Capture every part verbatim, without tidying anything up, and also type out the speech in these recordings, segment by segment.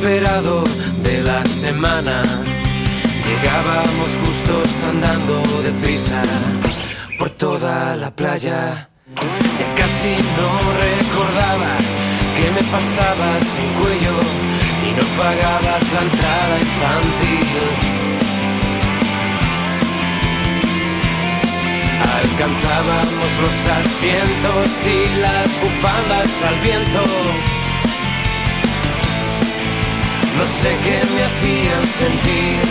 esperado de la semana. Llegábamos justos andando deprisa por toda la playa. Ya casi no recordaba que me pasabas sin cuello y no pagabas la entrada infantil. Alcanzábamos los asientos y las bufandas al viento. No sé qué me hacían sentir.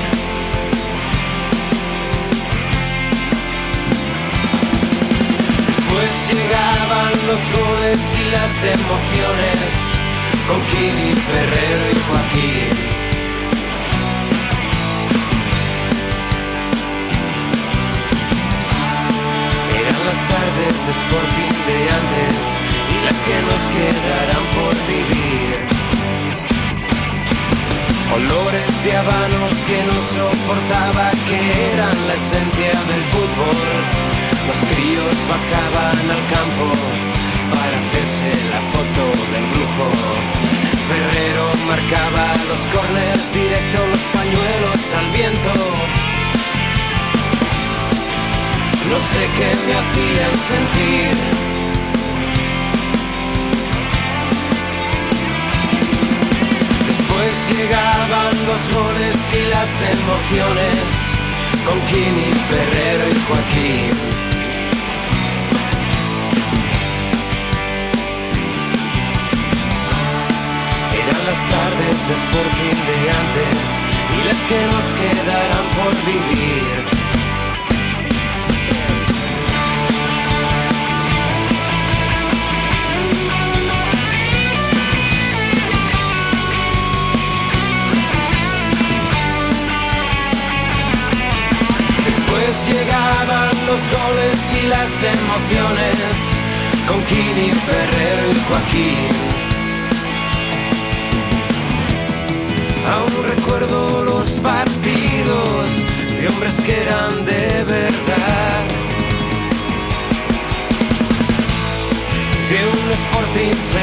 Después llegaban los goles y las emociones con Kini, Ferrero y Joaquín. Eran las tardes de Sporting de antes y las que nos quedarán por vivir. Olores de habanos que no soportaba, que eran la esencia del fútbol. Los críos bajaban al campo para hacerse la foto del brujo. Ferrero marcaba los corners directo, los pañuelos al viento. No sé qué me hacían sentir. Después llegaban los goles y las emociones con Kini, Ferrero y Joaquín. Eran las tardes de Sporting de antes y las que nos quedarán por vivir. Llegaban los goles y las emociones con Kini, Ferrero y Joaquín. Aún recuerdo los partidos de hombres que eran de verdad, de un Sporting